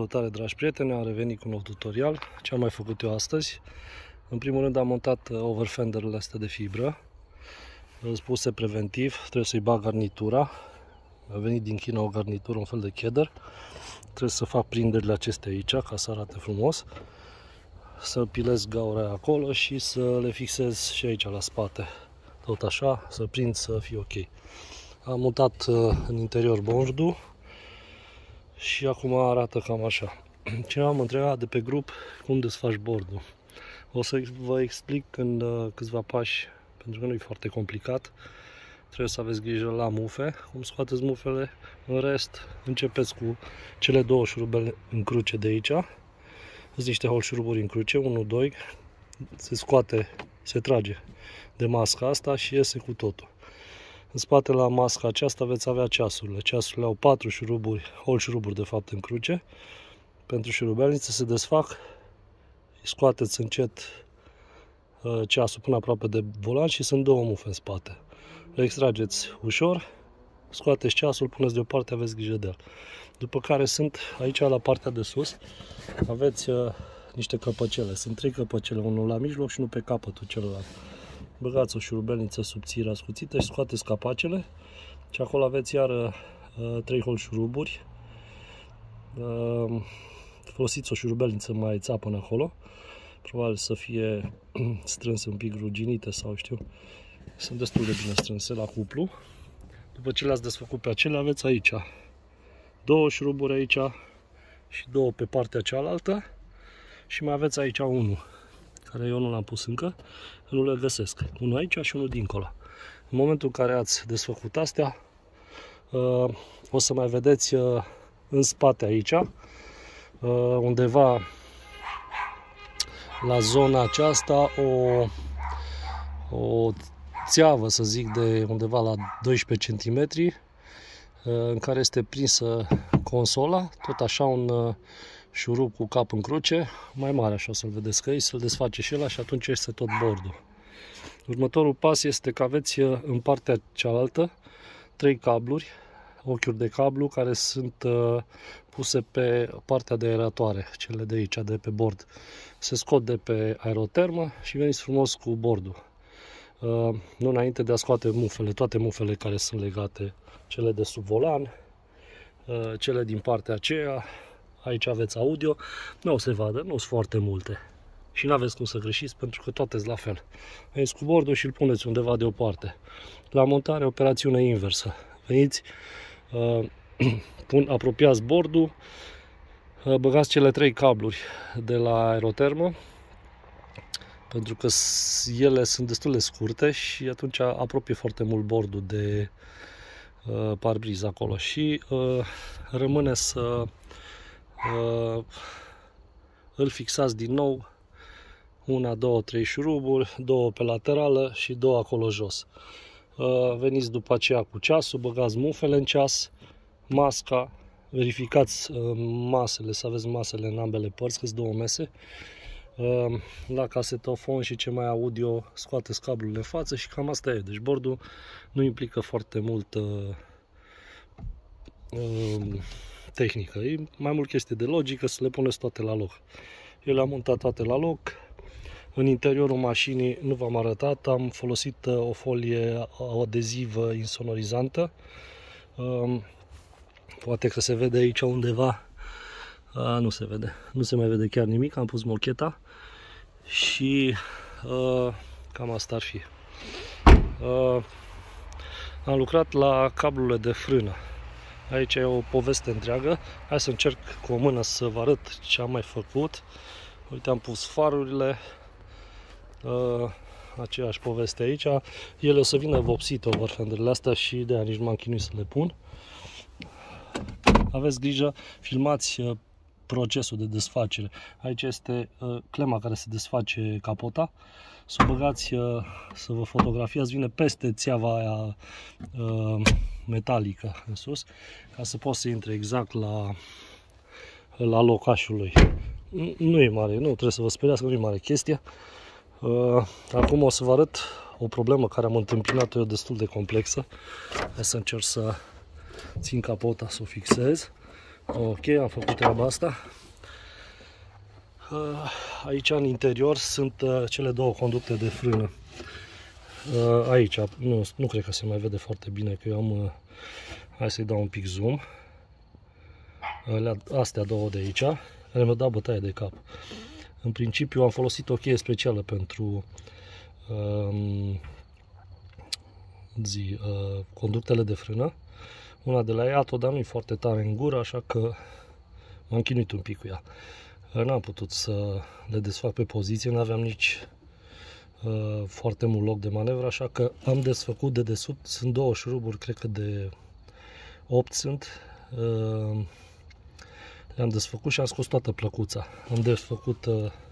Salutare, dragi prieteni, am revenit cu un nou tutorial. Ce am mai făcut eu astăzi? În primul rând am montat overfenderele astea de fibră spuse preventiv, trebuie să-i bag garnitura. A venit din China o garnitură, un fel de cheddar. Trebuie să fac prinderile acestea aici ca să arate frumos, să pilez gaura acolo și să le fixez și aici la spate, tot așa, să prind să fie ok. Am mutat în interior bordul și acum arată cam așa. Cineva mă întreba de pe grup cum desfaci bordul. O să vă explic în câțiva pași, pentru că nu e foarte complicat. Trebuie să aveți grijă la mufe, cum scoateți mufele. În rest, începeți cu cele două șurubele în cruce de aici. Sunt niște holșuruburi în cruce, 1, 2, se scoate, se trage de masca asta și iese cu totul. În spate la masca aceasta veți avea ceasurile. Ceasurile au 4 șuruburi, holșuruburi de fapt în cruce. Pentru șurubelnițe se desfac, scoateți încet ceasul până aproape de volan și sunt două mufe în spate. Le extrageți ușor, scoateți ceasul, puneți deoparte, aveți grijă de el. După care sunt aici la partea de sus, aveți niște căpăcele. Sunt 3 căpăcele, unul la mijloc și unul pe capătul celălalt. Băgați o șurubelniță subțire ascuțită și scoateți capacele și acolo aveți iar 3 holșuruburi. Folosiți o șurubelniță mai țapă acolo, probabil să fie strânse un pic ruginite sau știu. Sunt destul de bine strânse la cuplu. După ce le-ați desfăcut pe acelea, aveți aici 2 șuruburi aici și 2 pe partea cealaltă și mai aveți aici unul care eu nu l-am pus încă, nu le găsesc. Unul aici și unul dincolo. În momentul în care ați desfăcut astea, o să mai vedeți în spate aici, undeva la zona aceasta, o țeavă, să zic, de undeva la 12 cm, în care este prinsă consola, tot așa un șurub cu cap în cruce, mai mare, așa o să-l vedeți că să-l desface și ăla și atunci este tot bordul. Următorul pas este că aveți în partea cealaltă 3 cabluri, ochiuri de cablu, care sunt puse pe partea de aeratoare, cele de aici, de pe bord. Se scot de pe aerotermă și veniți frumos cu bordul. Nu înainte de a scoate mufele, toate mufele care sunt legate, cele de sub volan, cele din partea aceea. Aici aveți audio, nu o să se vadă, nu sunt foarte multe și nu aveți cum să greșiți pentru că toate sunt la fel. Veniți cu bordul și îl puneți undeva deoparte. La montare, operațiune inversă. Veniți, apropiați bordul, băgați cele 3 cabluri de la aerotermă, pentru că ele sunt destul de scurte și atunci apropie foarte mult bordul de parbriz acolo și rămâne să îl fixați din nou, 1, 2, 3 șuruburi, 2 pe laterală și 2 acolo jos. Veniți după aceea cu ceasul, băgați mufele în ceas, masca, verificați masele, să aveți masele în ambele părți, că sunt 2 mese. La casetofon și ce mai audio, scoateți cablurile în față și cam asta e. Deci bordul nu implică foarte mult tehnică, e mai mult chestie de logică, să le puneți toate la loc. Eu le-am montat toate la loc. În interiorul mașinii nu v-am arătat, am folosit o folie adezivă insonorizantă. Poate că se vede aici undeva, nu se vede, nu se mai vede chiar nimic, am pus mocheta și cam asta ar fi. Am lucrat la cablurile de frână. Aici e o poveste întreagă. Hai să încerc cu o mână să vă arăt ce am mai făcut. Uite, am pus farurile. Aceeași poveste aici. Ele o să vină vopsite, overfenderele astea, și de aia nici nu m-am chinuit să le pun. Aveți grijă, filmați procesul de desfacere. Aici este clema care se desface capota. Să o băgați, să vă fotografiați, vine peste țeava aia metalică în sus, ca să poată să intre exact la locașul lui. Nu e mare, nu trebuie să vă speriați că nu e mare chestia. Acum o să vă arăt o problemă care am întâmpinat-o eu, destul de complexă. Hai să încerc să țin capota, să o fixez. Ok, am făcut treaba asta. Aici în interior sunt cele două conducte de frână. Aici, nu cred că se mai vede foarte bine, că eu am... Hai să-i dau un pic zoom. Astea două de aici, care mi-au dat bătaie de cap. În principiu am folosit o cheie specială pentru conductele de frână. Una de la Yato, dar nu e foarte tare în gură, așa că m-am chinuit un pic cu ea. N-am putut să le desfac pe poziție, nu aveam nici foarte mult loc de manevră, așa că am desfăcut de desubt. Sunt două șuruburi, cred că de 8 sunt. Le-am desfăcut și am scos toată plăcuța. Am desfăcut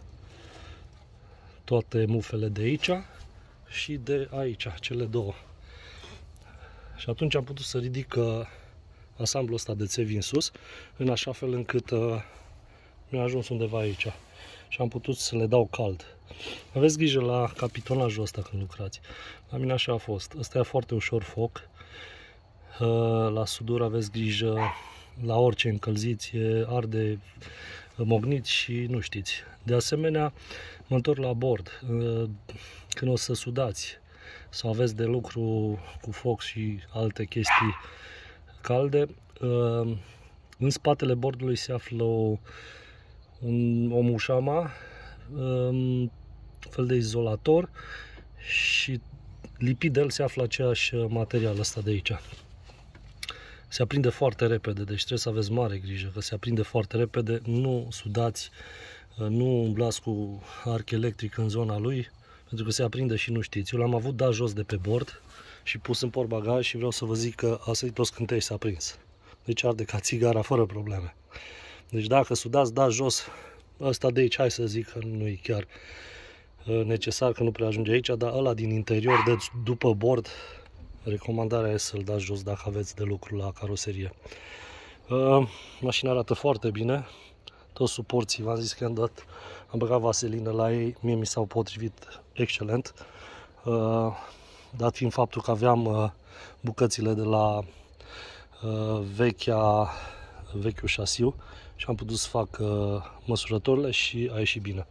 toate mufele de aici și de aici, cele două. Și atunci am putut să ridic ansamblul ăsta de țevi în sus, în așa fel încât mi-a ajuns undeva aici. Și am putut să le dau cald. Aveți grijă la capitonajul ăsta când lucrați. La mine așa a fost. Ăsta e foarte ușor foc. La sudur aveți grijă, la orice încălziți, arde mognit și nu știți. De asemenea, mă întorc la bord. Când o să sudați sau aveți de lucru cu foc și alte chestii calde, în spatele bordului se află o mușama, un fel de izolator, și lipit de el se află aceeași material ăsta de aici. Se aprinde foarte repede, deci trebuie să aveți mare grijă că se aprinde foarte repede. Nu sudați, nu umblați cu arc electric în zona lui, pentru că se aprinde și nu știți. Eu l-am avut dat jos de pe bord și pus în portbagaj și vreau să vă zic că a sărit o scânteie și s-a prins. Deci arde ca țigara fără probleme. Deci dacă sudați, dați jos. Ăsta de aici, hai să zic că nu e chiar necesar, că nu prea ajunge aici, dar ăla din interior, deci după bord, recomandarea e să-l dați jos dacă aveți de lucru la caroserie. Mașina arată foarte bine. Toți suporții, v-am zis că am băgat vaselină la ei, mie mi s-au potrivit excelent. Dat fiind faptul că aveam bucățile de la vechiul șasiu și am putut să fac măsurătorile și a ieșit bine.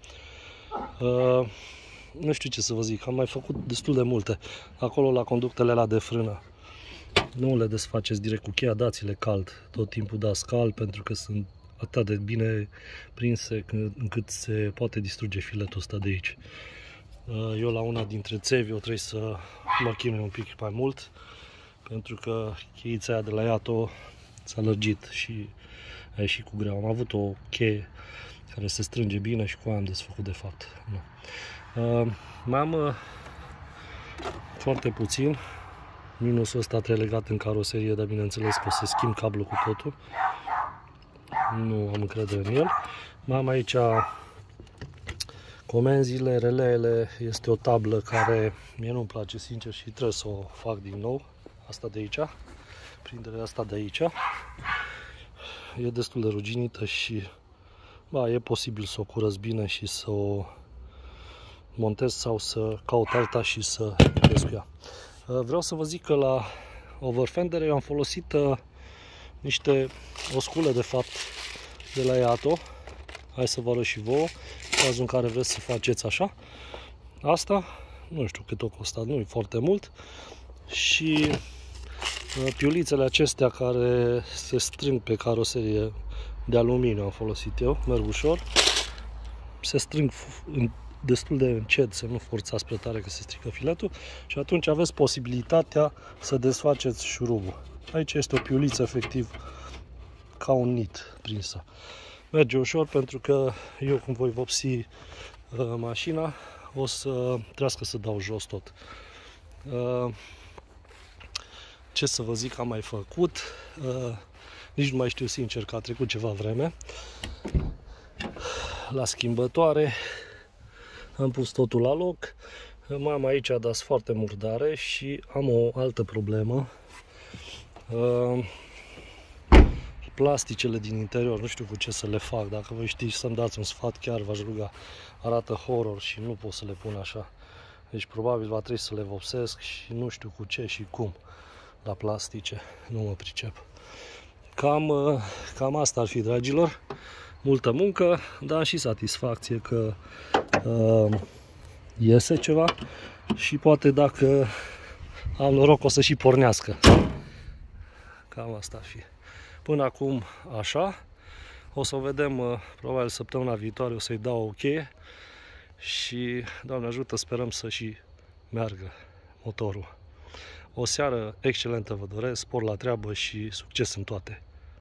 Nu știu ce să vă zic, am mai făcut destul de multe. Acolo la conductele alea de frână, nu le desfaceți direct cu cheia, dați-le cald. Tot timpul dați cald, pentru că sunt atât de bine prinse încât se poate distruge filetul ăsta de aici. Eu la una dintre țevi trebuie să mă chinui un pic mai mult, pentru că cheița aia de la Yato s-a lărgit și a ieșit cu greu. Am avut o cheie care se strânge bine și cu aia am desfăcut de fapt. Mai am foarte puțin. Minusul ăsta trebuie legat în caroserie, dar bineînțeles că o să schimb cablul cu totul. Nu am încredere în el. Mai am aici comenzile, releele. Este o tablă care mie nu-mi place sincer și trebuie să o fac din nou. Asta de aici, prinderea asta de aici. E destul de ruginită și e posibil să o curăț bine și să o montez sau să caut alta și să lucrez cu ea. Vreau să vă zic că la overfender eu am folosit niște oscule de fapt de la Yato. Hai să vă arăt și vouă, în cazul în care vreți să faceți așa. Asta, nu știu cât o costat, nu e foarte mult. Și piulițele acestea care se strâng pe caroserie de aluminiu am folosit eu, merg ușor. Se strâng destul de încet, să nu forțați prea tare că se strică filetul și atunci aveți posibilitatea să desfaceți șurubul. Aici este o piuliță efectiv ca un nit prinsă. Merge ușor pentru că eu cum voi vopsi mașina o să trească să dau jos tot. Ce să vă zic, am mai făcut, nici nu mai știu sincer că a trecut ceva vreme. La schimbătoare am pus totul la loc. Mai am aici das foarte murdare și am o altă problemă. Plasticele din interior, nu știu cu ce să le fac. Dacă voi știți să-mi dați un sfat, chiar v-aș ruga. Arată horror și nu pot să le pun așa. Deci probabil va trebui să le vopsesc și nu știu cu ce și cum la plastice. Nu mă pricep. Cam asta ar fi, dragilor. Multă muncă, dar și satisfacție că iese ceva și poate dacă am noroc o să și pornească. Cam asta ar fi. Până acum așa. O să o vedem probabil săptămâna viitoare, o să-i dau o cheie și, Doamne ajută, sperăm să și meargă motorul. O seară excelentă vă doresc, spor la treabă și succes în toate!